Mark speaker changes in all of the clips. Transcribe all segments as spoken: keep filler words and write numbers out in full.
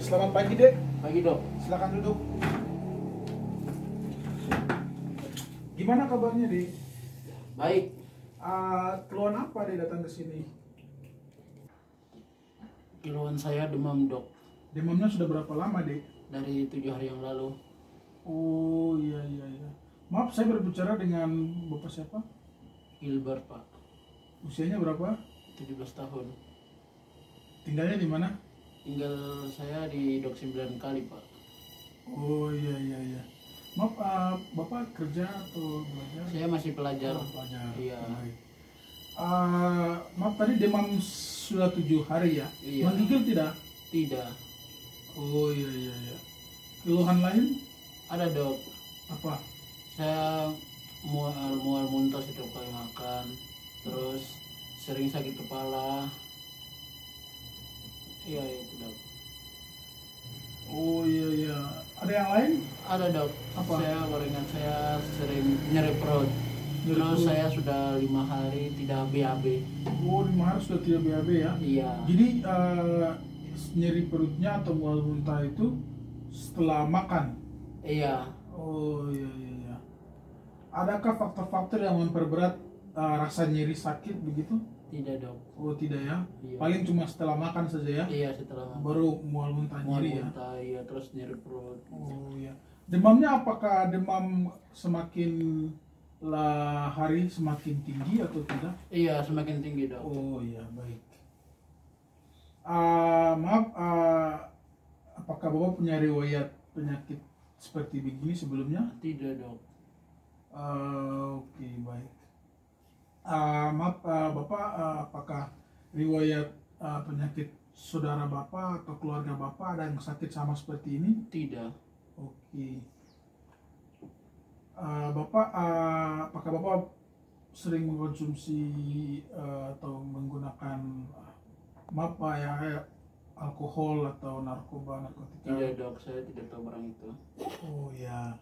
Speaker 1: Selamat pagi, Dek.
Speaker 2: Pagi dok.
Speaker 1: Silakan duduk. Gimana kabarnya, Dek?
Speaker 2: Baik.
Speaker 1: Uh, keluhan apa Dek datang ke sini?
Speaker 2: Keluhan saya demam dok.
Speaker 1: Demamnya sudah berapa lama, Dek?
Speaker 2: Dari tujuh hari yang lalu.
Speaker 1: Oh, iya iya iya. Maaf, saya berbicara dengan Bapak siapa?
Speaker 2: Gilbert pak.
Speaker 1: Usianya berapa?
Speaker 2: tujuh belas tahun.
Speaker 1: Tinggalnya di mana?
Speaker 2: Tinggal saya di Dok sembilan kali pak.
Speaker 1: Oh, iya iya iya. Maaf, uh, Bapak kerja atau belajar?
Speaker 2: Saya masih pelajar.
Speaker 1: Oh, pelajar.
Speaker 2: Iya.
Speaker 1: Baik. Uh, maaf, tadi demam sudah tujuh hari ya?
Speaker 2: Iya.
Speaker 1: Menggigil tidak?
Speaker 2: Tidak.
Speaker 1: Oh, iya iya iya. Keluhan lain?
Speaker 2: Ada dok.
Speaker 1: Apa?
Speaker 2: Saya mual mual muntah setiap kali makan. Terus sering sakit kepala. Iya itu dok.
Speaker 1: Oh iya iya. Ada yang lain?
Speaker 2: Ada dok.
Speaker 1: Apa?
Speaker 2: Saya gorengan saya sering nyeri perut.
Speaker 1: Nyeri
Speaker 2: Terus
Speaker 1: perut.
Speaker 2: saya sudah lima hari tidak B A B.
Speaker 1: Oh, lima hari sudah tidak B A B ya?
Speaker 2: Iya.
Speaker 1: Jadi uh, nyeri perutnya atau mual muntah itu setelah makan?
Speaker 2: Iya.
Speaker 1: Oh iya iya iya. Adakah faktor-faktor yang memperberat uh, rasa nyeri sakit begitu?
Speaker 2: Tidak dok.
Speaker 1: Oh tidak ya?
Speaker 2: Iya.
Speaker 1: Paling cuma setelah makan saja ya?
Speaker 2: Iya setelah makan.
Speaker 1: Baru mual muntah
Speaker 2: Mual
Speaker 1: nyeri ya?
Speaker 2: muntah, iya terus nyeri perut.
Speaker 1: Oh iya. Demamnya apakah demam semakin lah hari semakin tinggi atau tidak?
Speaker 2: Iya semakin tinggi dok.
Speaker 1: Oh iya baik. Uh, maaf, uh, apakah Bapak punya riwayat penyakit seperti begini sebelumnya?
Speaker 2: Tidak dok.
Speaker 1: Uh, Oke okay, baik. Uh, maaf uh, Bapak, uh, apakah riwayat uh, penyakit saudara Bapak atau keluarga Bapak ada yang sakit sama seperti ini?
Speaker 2: Tidak.
Speaker 1: Oke. Okay. Uh, Bapak, uh, apakah Bapak sering mengkonsumsi uh, atau menggunakan uh, maaf Pak ya, alkohol atau narkoba, narkotika?
Speaker 2: Tidak dok, saya tidak tahu barang itu.
Speaker 1: Oh ya.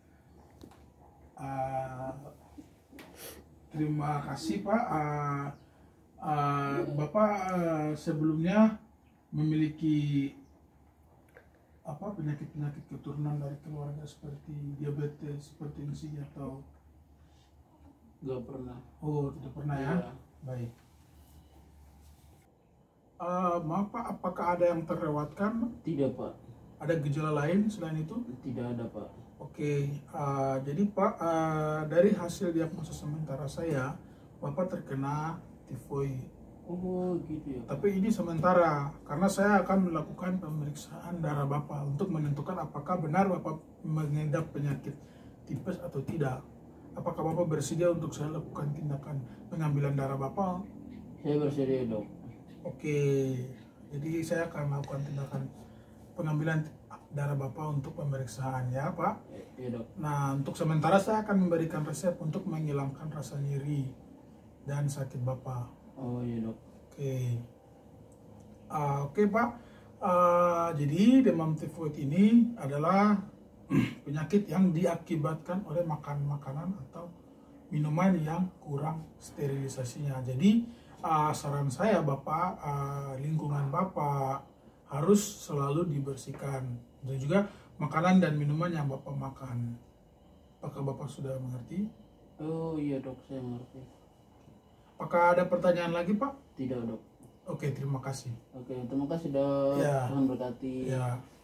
Speaker 1: Uh, terima kasih Pak. Uh, uh, Bapak uh, sebelumnya memiliki apa penyakit-penyakit keturunan dari keluarga seperti diabetes, hipertensi atau?
Speaker 2: Gak pernah.
Speaker 1: Oh tidak pernah ya?
Speaker 2: Iya.
Speaker 1: Baik. Uh, maaf Pak, apakah ada yang terlewatkan?
Speaker 2: Tidak pak.
Speaker 1: Ada gejala lain selain itu?
Speaker 2: Tidak ada pak.
Speaker 1: Oke, uh, jadi Pak, uh, dari hasil diagnosa sementara saya, Bapak terkena tifoid.
Speaker 2: Oh gitu ya.
Speaker 1: Tapi ini sementara, karena saya akan melakukan pemeriksaan darah Bapak untuk menentukan apakah benar Bapak mengidap penyakit tipes atau tidak. Apakah Bapak bersedia untuk saya lakukan tindakan pengambilan darah Bapak?
Speaker 2: Saya bersedia dok.
Speaker 1: Oke, jadi saya akan melakukan tindakan pengambilan darah Bapak untuk pemeriksaan ya Pak.
Speaker 2: Iya dok.
Speaker 1: Nah untuk sementara saya akan memberikan resep untuk menghilangkan rasa nyeri dan sakit Bapak.
Speaker 2: Oh iya dok.
Speaker 1: Oke, uh, oke Pak. Uh, jadi demam tifoid ini adalah penyakit yang diakibatkan oleh makan makanan atau minuman yang kurang sterilisasinya. Jadi uh, saran saya Bapak, uh, lingkungan Bapak harus selalu dibersihkan, dan juga makanan dan minuman yang Bapak makan. Apakah Bapak sudah mengerti?
Speaker 2: Oh iya dok, saya mengerti.
Speaker 1: Apakah ada pertanyaan lagi Pak?
Speaker 2: Tidak dok.
Speaker 1: Oke, terima kasih.
Speaker 2: Oke, terima kasih dok.
Speaker 1: Ya.
Speaker 2: Tuhan berkati.
Speaker 1: Ya.